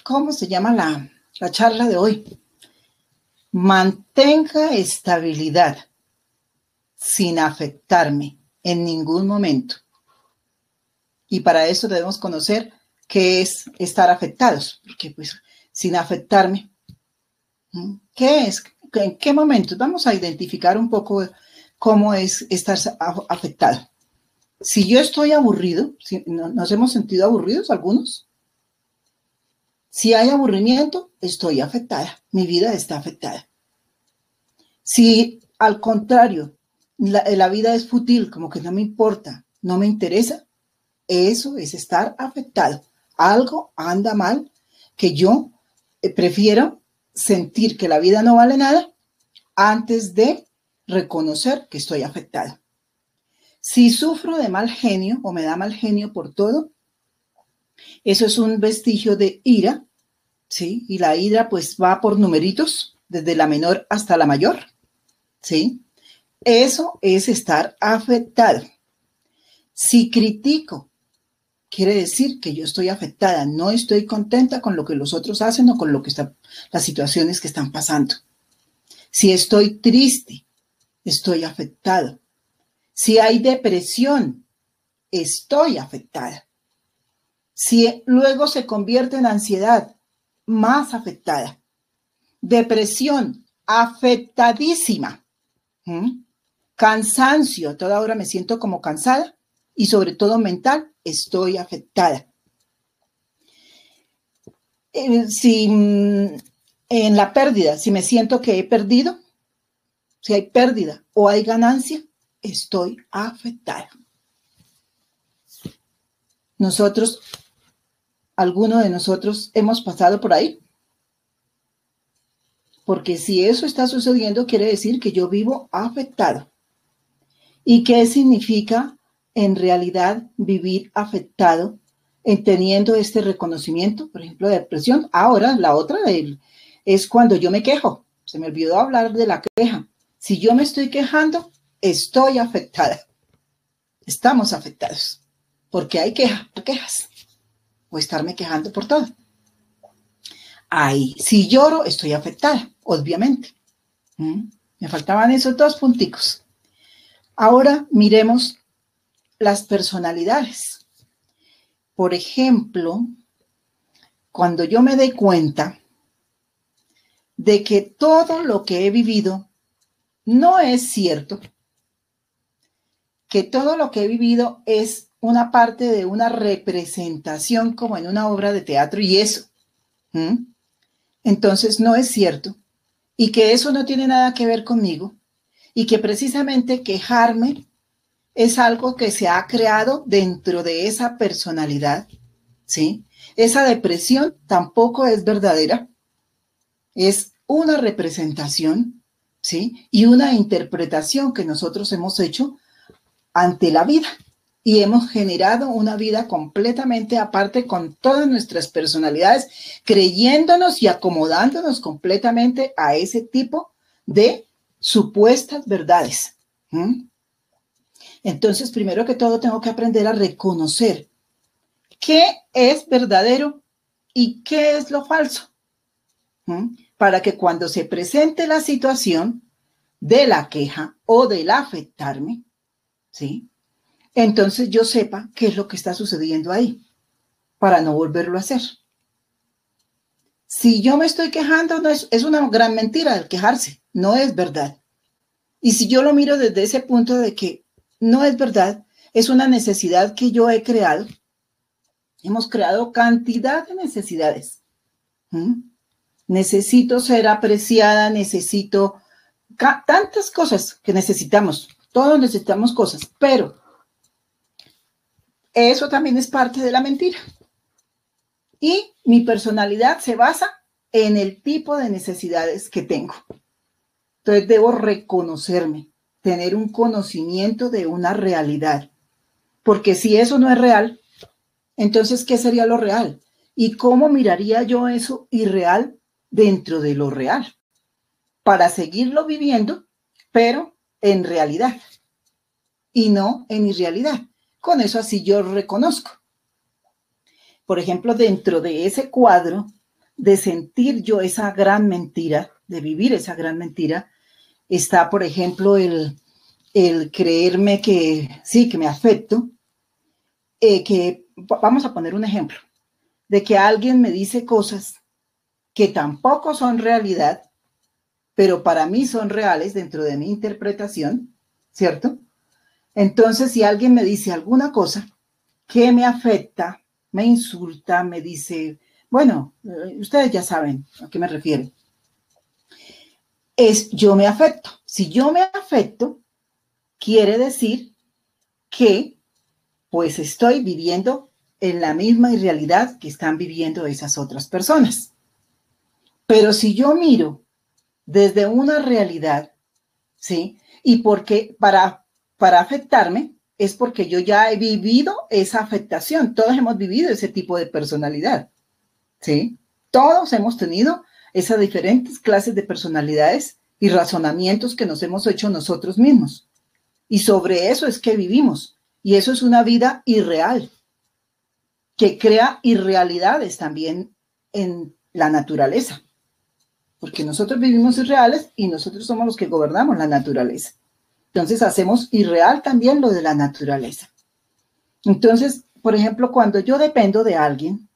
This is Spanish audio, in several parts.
¿cómo se llama la charla de hoy? Mantenga estabilidad sin afectarme en ningún momento. Y para eso debemos conocer qué es estar afectados, porque pues sin afectarme, ¿qué es? ¿En qué momento? Vamos a identificar un poco cómo es estar afectado. Si yo estoy aburrido, ¿nos hemos sentido aburridos algunos? Si hay aburrimiento, estoy afectada. Mi vida está afectada. Si al contrario, la vida es fútil, como que no me importa, no me interesa, eso es estar afectado. Algo anda mal, que yo prefiero sentir que la vida no vale nada antes de reconocer que estoy afectado. Si sufro de mal genio o me da mal genio por todo, eso es un vestigio de ira, ¿sí? Y la ira pues va por numeritos, desde la menor hasta la mayor, ¿sí? Eso es estar afectado. Si critico, quiere decir que yo estoy afectada, no estoy contenta con lo que los otros hacen o con lo que las situaciones que están pasando. Si estoy triste, estoy afectado. Si hay depresión, estoy afectada. Si luego se convierte en ansiedad, más afectada. Depresión, afectadísima. Cansancio, toda hora me siento como cansada y sobre todo mental, estoy afectada. Si en la pérdida, si me siento que he perdido, si hay pérdida o hay ganancia, estoy afectada. Nosotros, alguno de nosotros hemos pasado por ahí. Porque si eso está sucediendo, quiere decir que yo vivo afectado. ¿Y qué significa en realidad vivir afectado en teniendo este reconocimiento? Por ejemplo, de depresión. Ahora, la otra es cuando yo me quejo. Se me olvidó hablar de la queja. Si yo me estoy quejando, estoy afectada. Estamos afectados. Porque hay quejas. O estarme quejando por todo. Ahí, si lloro, estoy afectada, obviamente. Me faltaban esos dos punticos. Ahora miremos las personalidades. Por ejemplo, cuando yo me doy cuenta de que todo lo que he vivido no es cierto, que todo lo que he vivido es una parte de una representación como en una obra de teatro y eso, entonces no es cierto y que eso no tiene nada que ver conmigo y que precisamente quejarme es algo que se ha creado dentro de esa personalidad, ¿sí? Esa depresión tampoco es verdadera, es una representación, ¿sí? Y una interpretación que nosotros hemos hecho ante la vida y hemos generado una vida completamente aparte con todas nuestras personalidades, creyéndonos y acomodándonos completamente a ese tipo de supuestas verdades. Entonces, primero que todo, tengo que aprender a reconocer qué es verdadero y qué es lo falso, para que cuando se presente la situación de la queja o del afectarme, ¿sí? Entonces yo sepa qué es lo que está sucediendo ahí, para no volverlo a hacer. Si yo me estoy quejando, no es una gran mentira el quejarse, no es verdad. Y si yo lo miro desde ese punto de que no es verdad, es una necesidad que yo he creado. Hemos creado cantidad de necesidades. Necesito ser apreciada, necesito tantas cosas que necesitamos. Todos necesitamos cosas, pero eso también es parte de la mentira. Y mi personalidad se basa en el tipo de necesidades que tengo. Entonces debo reconocerme, tener un conocimiento de una realidad. Porque si eso no es real, entonces, ¿qué sería lo real? ¿Y cómo miraría yo eso irreal dentro de lo real? Para seguirlo viviendo, pero en realidad y no en irrealidad. Con eso así yo reconozco. Por ejemplo, dentro de ese cuadro de sentir yo esa gran mentira, de vivir esa gran mentira, está, por ejemplo, el creerme que sí, que me afecto, que vamos a poner un ejemplo, de que alguien me dice cosas que tampoco son realidad, pero para mí son reales dentro de mi interpretación, ¿cierto? Entonces, si alguien me dice alguna cosa que me afecta, me insulta, me dice, bueno, ustedes ya saben a qué me refiero, es yo me afecto. Si yo me afecto, quiere decir que pues estoy viviendo en la misma irrealidad que están viviendo esas otras personas. Pero si yo miro desde una realidad, ¿sí? Y porque para afectarme es porque yo ya he vivido esa afectación. Todos hemos vivido ese tipo de personalidad, ¿sí? Todos hemos tenido esas diferentes clases de personalidades y razonamientos que nos hemos hecho nosotros mismos. Y sobre eso es que vivimos. Y eso es una vida irreal, que crea irrealidades también en la naturaleza. Porque nosotros vivimos irreales y nosotros somos los que gobernamos la naturaleza. Entonces hacemos irreal también lo de la naturaleza. Entonces, por ejemplo, cuando yo dependo de alguien,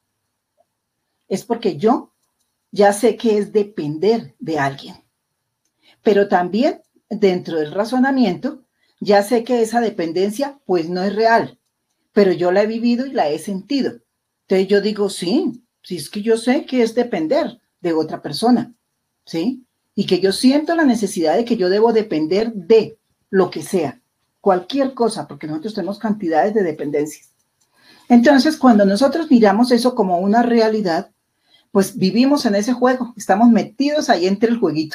es porque yo ya sé que es depender de alguien. Pero también dentro del razonamiento, ya sé que esa dependencia pues no es real, pero yo la he vivido y la he sentido. Entonces yo digo, sí, es que yo sé que es depender de otra persona, ¿sí? Y que yo siento la necesidad de que yo debo depender de lo que sea, cualquier cosa, porque nosotros tenemos cantidades de dependencias. Entonces, cuando nosotros miramos eso como una realidad, pues vivimos en ese juego, estamos metidos ahí entre el jueguito.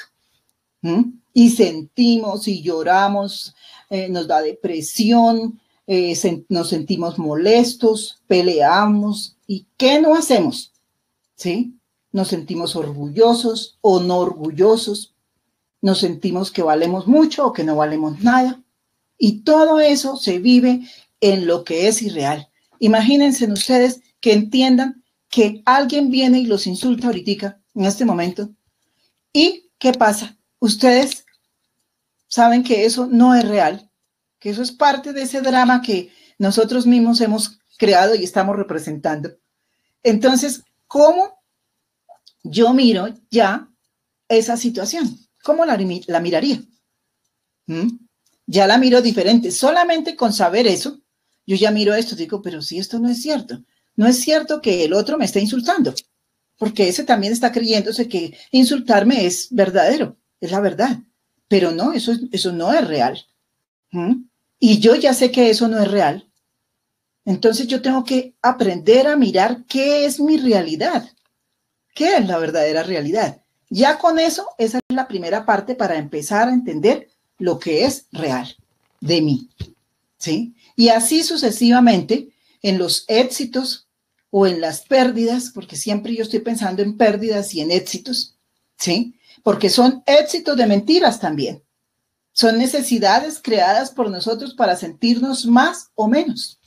Y sentimos y lloramos, nos da depresión, nos sentimos molestos, peleamos. ¿Y qué no hacemos? ¿Sí? Nos sentimos orgullosos o no orgullosos, nos sentimos que valemos mucho o que no valemos nada. Y todo eso se vive en lo que es irreal. Imagínense ustedes que entiendan que alguien viene y los insulta ahorita, en este momento. ¿Y qué pasa? Ustedes saben que eso no es real, que eso es parte de ese drama que nosotros mismos hemos creado y estamos representando. Entonces, ¿cómo yo miro ya esa situación? ¿Cómo la miraría? Ya la miro diferente. Solamente con saber eso, yo ya miro esto, digo, pero si esto no es cierto. No es cierto que el otro me esté insultando, porque ese también está creyéndose que insultarme es verdadero, es la verdad. Pero no, eso no es real. Y yo ya sé que eso no es real. Entonces yo tengo que aprender a mirar qué es mi realidad, qué es la verdadera realidad. Ya con eso, esa es la primera parte para empezar a entender lo que es real de mí, ¿sí? Y así sucesivamente en los éxitos o en las pérdidas, porque siempre yo estoy pensando en pérdidas y en éxitos, ¿sí? Porque son éxitos de mentiras también. Son necesidades creadas por nosotros para sentirnos más o menos.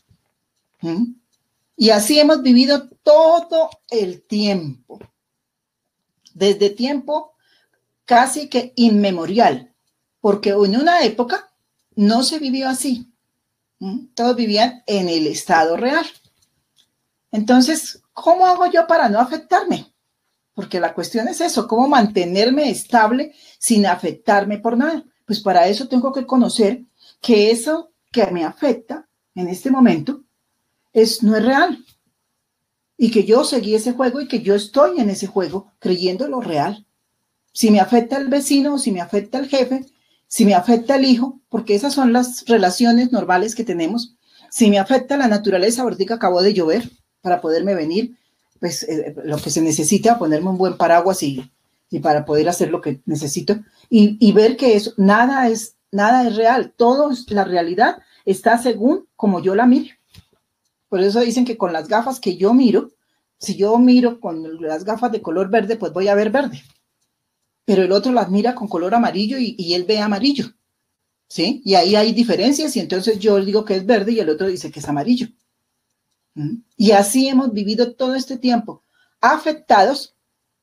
Y así hemos vivido todo el tiempo. Desde tiempo casi que inmemorial. Porque en una época no se vivió así. Todos vivían en el estado real. Entonces, ¿cómo hago yo para no afectarme? Porque la cuestión es eso, ¿cómo mantenerme estable sin afectarme por nada? Pues para eso tengo que conocer que eso que me afecta en este momento no es real. Y que yo seguí ese juego y que yo estoy en ese juego creyendo lo real. Si me afecta el vecino, si me afecta el jefe, si me afecta el hijo, porque esas son las relaciones normales que tenemos. Si me afecta la naturaleza, ahorita acabó de llover para poderme venir, pues lo que se necesita, ponerme un buen paraguas y para poder hacer lo que necesito y ver que eso, nada es real, todo la realidad está según como yo la miro. Por eso dicen que con las gafas que yo miro, si yo miro con las gafas de color verde, pues voy a ver verde. Pero el otro las mira con color amarillo y él ve amarillo, ¿sí? Y ahí hay diferencias y entonces yo digo que es verde y el otro dice que es amarillo. Y así hemos vivido todo este tiempo, afectados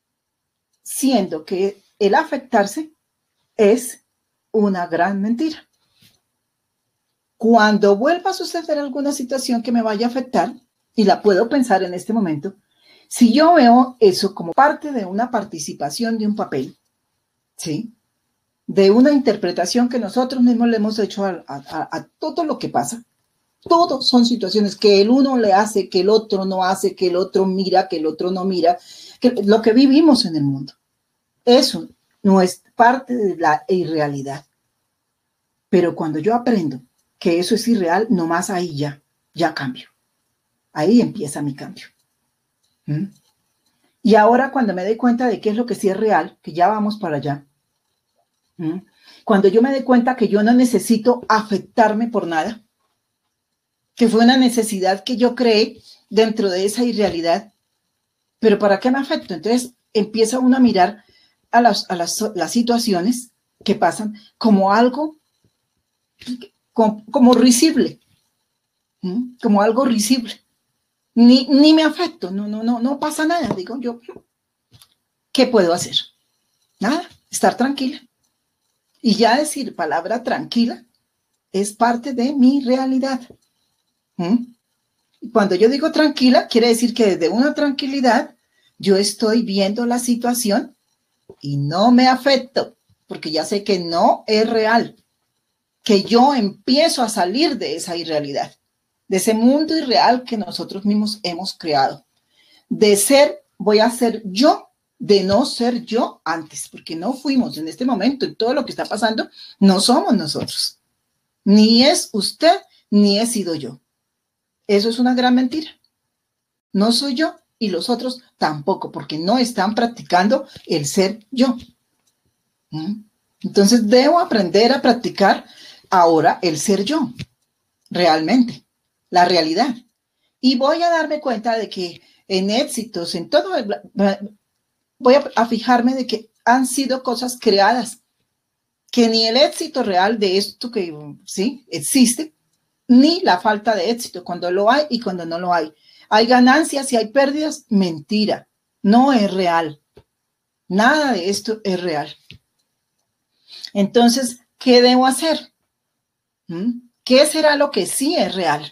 siendo que el afectarse es una gran mentira. Cuando vuelva a suceder alguna situación que me vaya a afectar, y la puedo pensar en este momento, si yo veo eso como parte de una participación de un papel, ¿sí? De una interpretación que nosotros mismos le hemos hecho a todo lo que pasa, todo son situaciones que el uno le hace, que el otro no hace, que el otro mira, que el otro no mira, que lo que vivimos en el mundo. Eso no es parte de la irrealidad. Pero cuando yo aprendo que eso es irreal, nomás ahí ya cambio. Ahí empieza mi cambio. ¿Mm? Y ahora cuando me doy cuenta de qué es lo que sí es real, que ya vamos para allá, ¿Mm? Cuando yo me doy cuenta que yo no necesito afectarme por nada, que fue una necesidad que yo creé dentro de esa irrealidad, pero ¿para qué me afecto? Entonces empieza uno a mirar a las situaciones que pasan como algo, como risible, como algo risible. Ni me afecto, no pasa nada, digo yo. ¿Qué puedo hacer? Nada, estar tranquila. Y ya decir palabra tranquila es parte de mi realidad. Y cuando yo digo tranquila, quiere decir que desde una tranquilidad yo estoy viendo la situación y no me afecto, porque ya sé que no es real, que yo empiezo a salir de esa irrealidad, de ese mundo irreal que nosotros mismos hemos creado. De ser, voy a ser yo, de no ser yo antes, porque no fuimos en este momento, en todo lo que está pasando, no somos nosotros. Ni es usted, ni he sido yo. Eso es una gran mentira. No soy yo y los otros tampoco, porque no están practicando el ser yo. Entonces debo aprender a practicar ahora el ser yo, realmente, la realidad. Y voy a darme cuenta de que en éxitos, en todo, voy a fijarme de que han sido cosas creadas, que ni el éxito real de esto que sí existe, ni la falta de éxito, cuando lo hay y cuando no lo hay. Hay ganancias y hay pérdidas, mentira, no es real. Nada de esto es real. Entonces, ¿qué debo hacer? ¿Qué será lo que sí es real?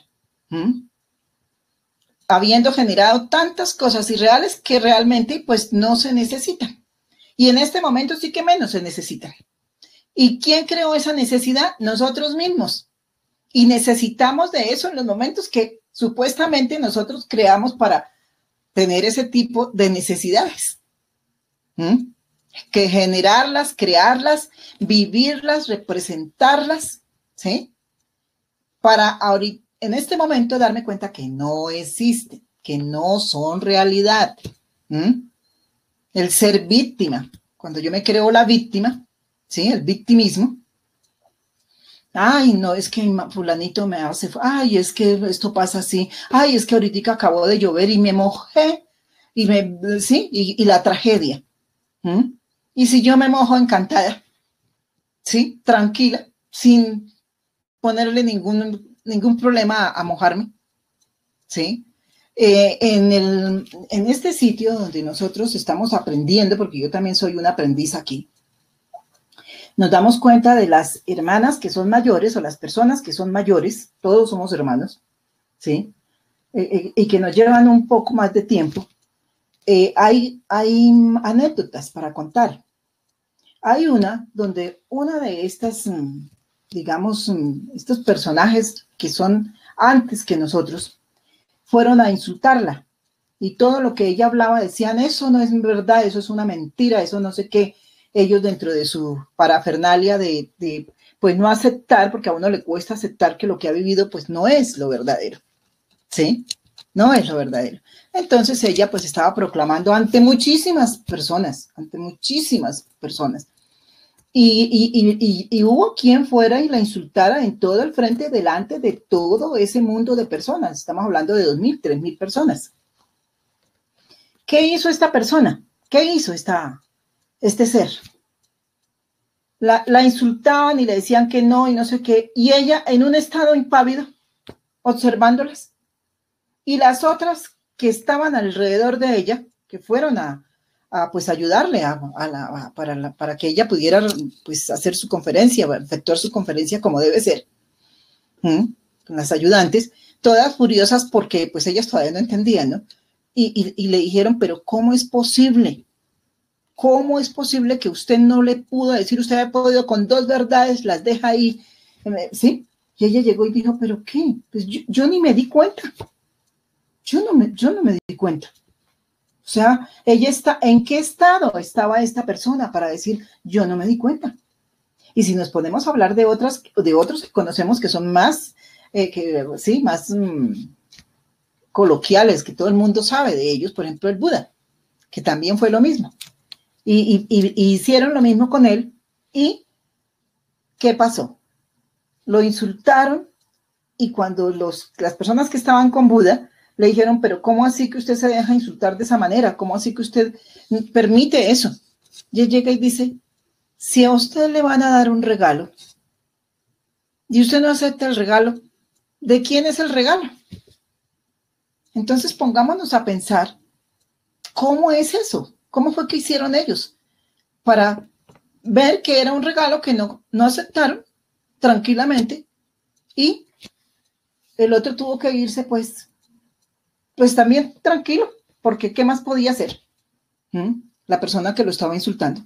Habiendo generado tantas cosas irreales que realmente pues no se necesitan. Y en este momento sí que menos se necesitan. ¿Y quién creó esa necesidad? Nosotros mismos. Y necesitamos de eso en los momentos que supuestamente nosotros creamos para tener ese tipo de necesidades. Que generarlas, crearlas, vivirlas, representarlas, ¿sí? Para ahorita, en este momento, darme cuenta que no existen, que no son realidad. El ser víctima. Cuando yo me creo la víctima, ¿sí? El victimismo. Ay, no, es que fulanito me hace, ay, es que esto pasa así, ay, es que ahorita acabó de llover y me mojé, ¿sí? Y la tragedia. Y si yo me mojo encantada, ¿sí? Tranquila, sin ponerle ningún problema a mojarme, ¿sí? En este sitio donde nosotros estamos aprendiendo, porque yo también soy una aprendiz aquí, nos damos cuenta de las hermanas que son mayores o las personas que son mayores, todos somos hermanos, ¿sí? Y que nos llevan un poco más de tiempo. Hay anécdotas para contar. Hay una donde una de estas, digamos, estos personajes que son antes que nosotros, fueron a insultarla. Y todo lo que ella hablaba decían, eso no es verdad, eso es una mentira, eso no sé qué. Ellos dentro de su parafernalia de pues no aceptar, porque a uno le cuesta aceptar que lo que ha vivido pues no es lo verdadero, ¿sí? No es lo verdadero. Entonces ella pues estaba proclamando ante muchísimas personas. Y hubo quien fuera y la insultara en todo el frente, delante de todo ese mundo de personas. Estamos hablando de 2,000, 3,000 personas. ¿Qué hizo esta persona? ¿Qué hizo este ser? La insultaban y le decían que no y no sé qué. Y ella en un estado impávido, observándolas. Y las otras que estaban alrededor de ella, que fueron a pues ayudarle para que ella pudiera pues hacer su conferencia, efectuar su conferencia como debe ser. Con las ayudantes, todas furiosas porque pues ellas todavía no entendían, ¿no? Y le dijeron, pero ¿cómo es posible? ¿Cómo es posible que usted no le pudo decir, usted ha podido con 2 verdades, las deja ahí? ¿Sí? Y ella llegó y dijo, ¿pero qué? Pues yo ni me di cuenta. Yo no me di cuenta. O sea, ella está, ¿en qué estado estaba esta persona para decir, yo no me di cuenta? Y si nos ponemos a hablar de otros que conocemos que son más, más coloquiales, que todo el mundo sabe de ellos, por ejemplo, el Buda, que también fue lo mismo. Y hicieron lo mismo con él. ¿Y qué pasó? Lo insultaron y cuando las personas que estaban con Buda le dijeron, pero ¿cómo así que usted se deja insultar de esa manera? ¿Cómo así que usted permite eso? Y él llega y dice, si a usted le van a dar un regalo y usted no acepta el regalo, ¿de quién es el regalo? Entonces pongámonos a pensar, ¿cómo es eso? ¿Cómo fue que hicieron ellos? Para ver que era un regalo que no aceptaron tranquilamente y el otro tuvo que irse pues también tranquilo, porque ¿qué más podía hacer? La persona que lo estaba insultando.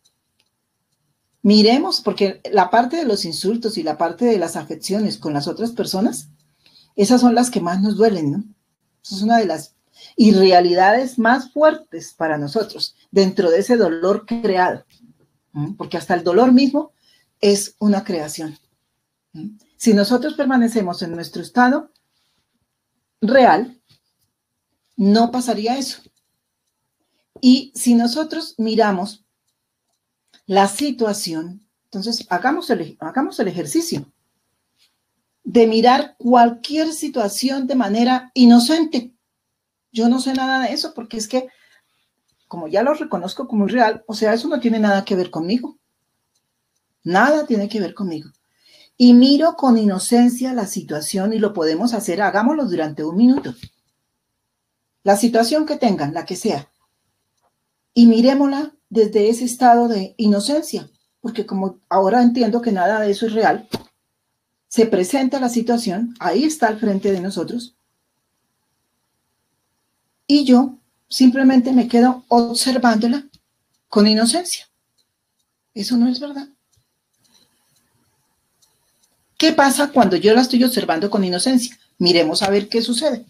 Miremos, porque la parte de los insultos y la parte de las afecciones con las otras personas, esas son las que más nos duelen, ¿no? Esa es una de las irrealidades más fuertes para nosotros, dentro de ese dolor creado, porque hasta el dolor mismo es una creación. Si nosotros permanecemos en nuestro estado real, no pasaría eso. Y si nosotros miramos la situación, entonces hagamos el ejercicio de mirar cualquier situación de manera inocente. Yo no sé nada de eso porque es que, como ya lo reconozco como irreal, o sea, eso no tiene nada que ver conmigo. Nada tiene que ver conmigo. Y miro con inocencia la situación y lo podemos hacer, hagámoslo durante 1 minuto. La situación que tengan, la que sea. Y miremosla desde ese estado de inocencia, porque como ahora entiendo que nada de eso es real, se presenta la situación, ahí está al frente de nosotros, y yo simplemente me quedo observándola con inocencia. Eso no es verdad. ¿Qué pasa cuando yo la estoy observando con inocencia? Miremos a ver qué sucede.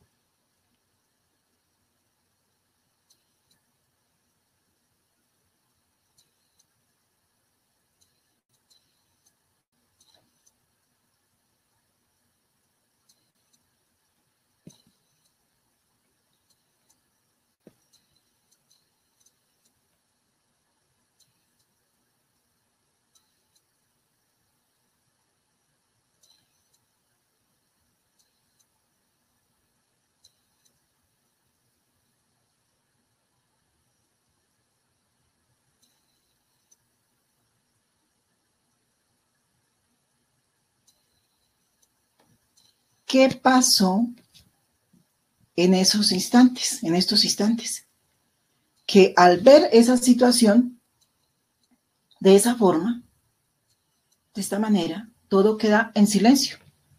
¿Qué pasó en estos instantes? Que al ver esa situación de esa forma, de esta manera, todo queda en silencio.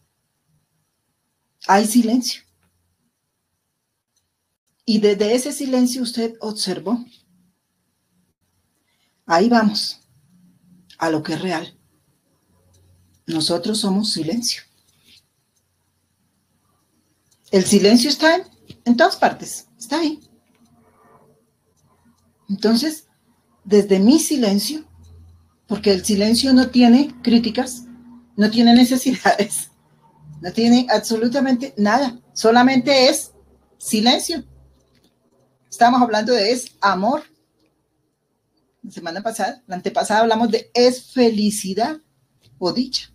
Hay silencio. Y desde ese silencio usted observó. Ahí vamos, a lo que es real. Nosotros somos silencio. El silencio está en todas partes, está ahí. Entonces, desde mi silencio, porque el silencio no tiene críticas, no tiene necesidades, no tiene absolutamente nada, solamente es silencio. Estamos hablando de es amor. La semana pasada, la antepasada hablamos de es felicidad o dicha.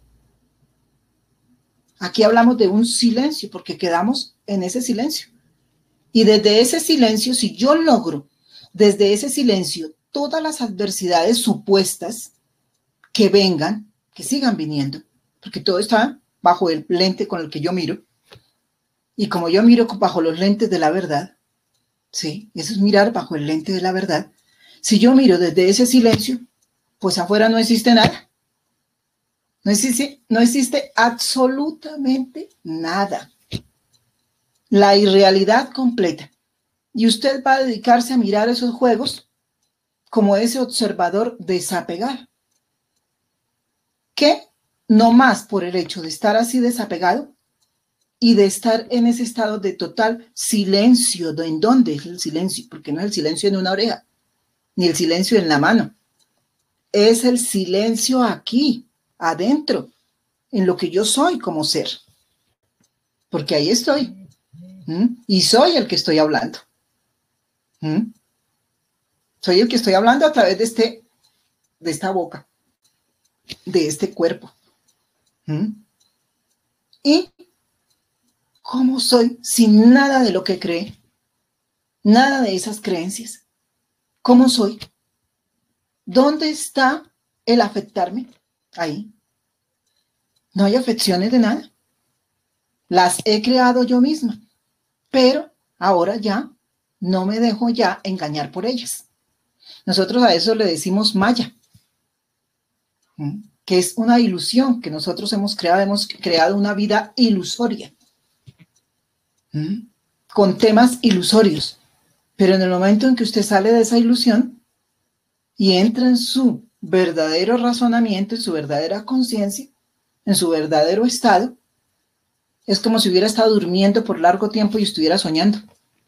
Aquí hablamos de un silencio porque quedamos en ese silencio. Y desde ese silencio, si yo logro desde ese silencio todas las adversidades supuestas que vengan, que sigan viniendo, porque todo está bajo el lente con el que yo miro, y como yo miro bajo los lentes de la verdad, Sí, eso es mirar bajo el lente de la verdad. Si yo miro desde ese silencio, pues afuera no existe nada. No existe absolutamente nada. La irrealidad completa. Y usted va a dedicarse a mirar esos juegos como ese observador desapegado, que no más por el hecho de estar así desapegado y de estar en ese estado de total silencio. ¿En dónde es el silencio? Porque no es el silencio en una oreja, ni el silencio en la mano. Es el silencio aquí, adentro, en lo que yo soy como ser. Porque ahí estoy. Y soy el que estoy hablando. Soy el que estoy hablando a través de esta boca, de este cuerpo. ¿Y cómo soy sin nada de lo que cree? Nada de esas creencias. ¿Cómo soy? ¿Dónde está el afectarme? Ahí. No hay afecciones de nada. Las he creado yo misma, pero ahora ya no me dejo ya engañar por ellas. Nosotros a eso le decimos maya, que es una ilusión que nosotros hemos creado una vida ilusoria, con temas ilusorios. Pero en el momento en que usted sale de esa ilusión y entra en su verdadero razonamiento, en su verdadera conciencia, en su verdadero estado, es como si hubiera estado durmiendo por largo tiempo y estuviera soñando.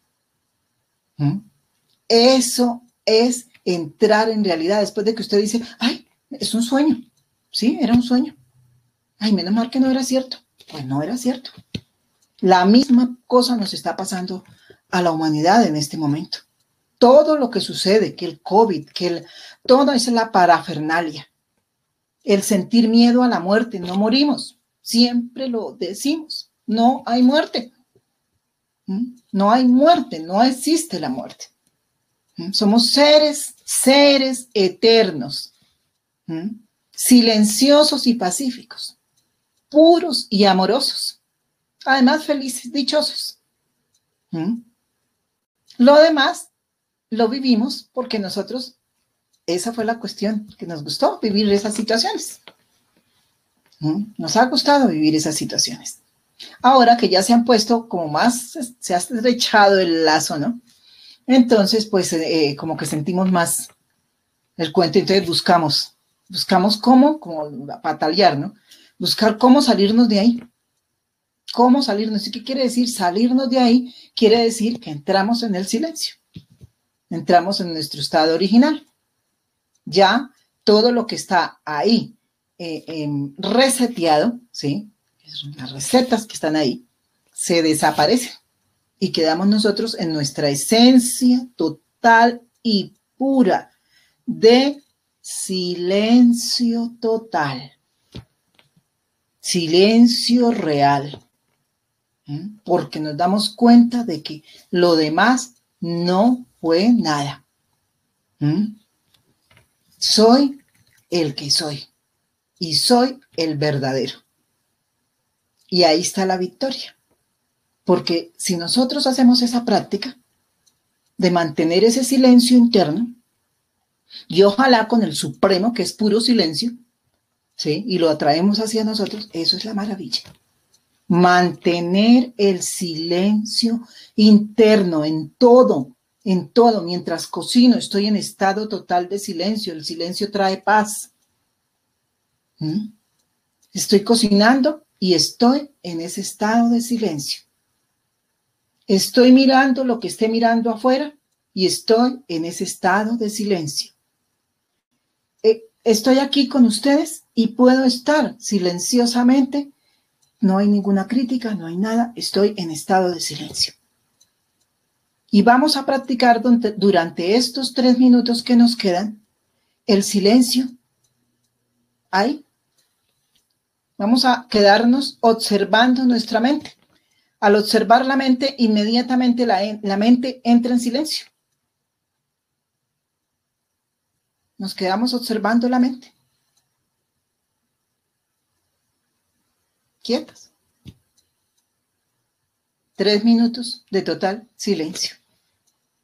Eso es entrar en realidad después de que usted dice, ay, es un sueño. Sí, era un sueño. Ay, menos mal que no era cierto. Pues no era cierto. La misma cosa nos está pasando a la humanidad en este momento. Todo lo que sucede, que el COVID, todo es la parafernalia. El sentir miedo a la muerte, no morimos. Siempre lo decimos. No hay muerte. No hay muerte, no existe la muerte. Somos seres eternos, silenciosos y pacíficos, puros y amorosos, además felices, dichosos. Lo demás lo vivimos porque nosotros, esa fue la cuestión, que nos gustó vivir esas situaciones. Nos ha gustado vivir esas situaciones. Ahora que ya se han puesto como más, se ha estrechado el lazo, ¿no? Entonces, pues, como que sentimos más el cuento, entonces buscamos cómo, como patalear, ¿no? Buscar cómo salirnos de ahí. ¿Cómo salirnos? ¿Y qué quiere decir salirnos de ahí? Quiere decir que entramos en el silencio. Entramos en nuestro estado original. Ya todo lo que está ahí reseteado, ¿sí? Las recetas que están ahí, se desaparecen y quedamos nosotros en nuestra esencia total y pura de silencio total, silencio real, porque nos damos cuenta de que lo demás no fue nada. Soy el que soy y soy el verdadero. Y ahí está la victoria, porque si nosotros hacemos esa práctica de mantener ese silencio interno, y ojalá con el supremo, que es puro silencio, ¿sí? Y lo atraemos hacia nosotros, eso es la maravilla. Mantener el silencio interno en todo, mientras cocino, estoy en estado total de silencio, el silencio trae paz. Estoy cocinando y estoy en ese estado de silencio. Estoy mirando lo que esté mirando afuera y estoy en ese estado de silencio. Estoy aquí con ustedes y puedo estar silenciosamente. No hay ninguna crítica, no hay nada. Estoy en estado de silencio. Y vamos a practicar durante estos 3 minutos que nos quedan el silencio. Ahí. Vamos a quedarnos observando nuestra mente. Al observar la mente, inmediatamente la mente entra en silencio. Nos quedamos observando la mente. Quietas. 3 minutos de total silencio.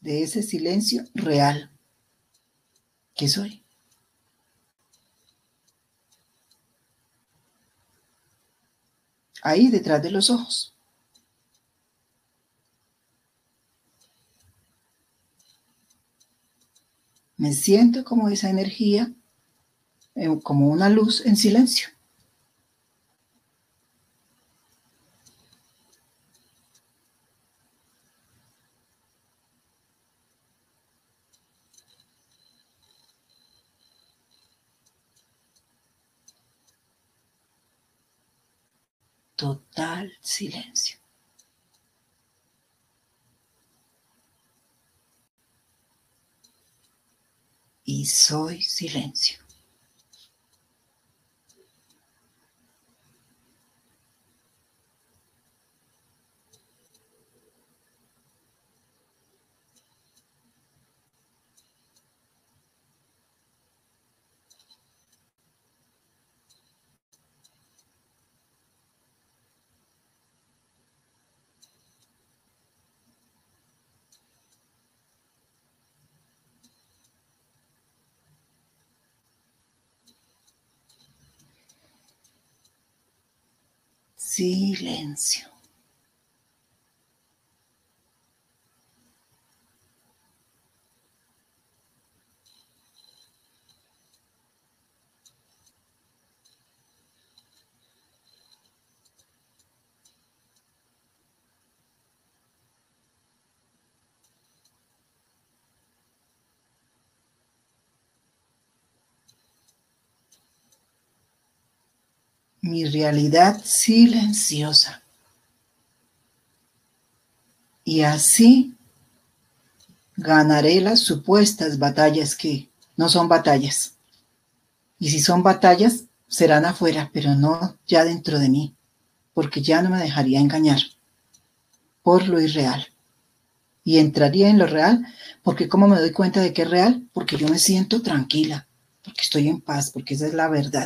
de ese silencio real que soy. Ahí detrás de los ojos. Me siento como esa energía, como una luz en silencio. Total silencio. Y soy silencio. Silencio. Mi realidad silenciosa. Y así ganaré las supuestas batallas que no son batallas. Y si son batallas, serán afuera, pero no ya dentro de mí, porque ya no me dejaría engañar por lo irreal. Y entraría en lo real, porque ¿cómo me doy cuenta de que es real? Porque yo me siento tranquila, porque estoy en paz, porque esa es la verdad.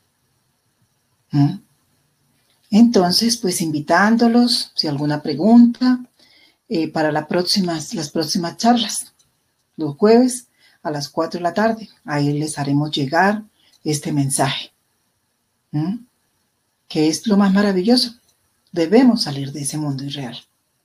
¿Mm? Entonces, pues invitándolos, si alguna pregunta, para las próximas charlas, los jueves a las 4 de la tarde, ahí les haremos llegar este mensaje. ¿Mm? Que es lo más maravilloso. Debemos salir de ese mundo irreal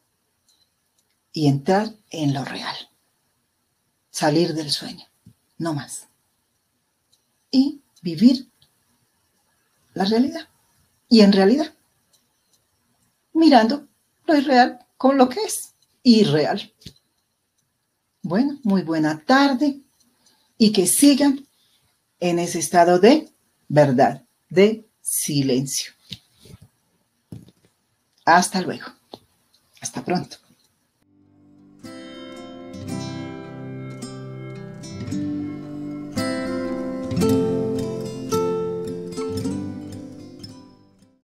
y entrar en lo real. Salir del sueño, no más. Y vivir la realidad. Y en realidad, mirando lo irreal con lo que es irreal. Bueno, muy buena tarde y que sigan en ese estado de verdad, de silencio. Hasta luego. Hasta pronto.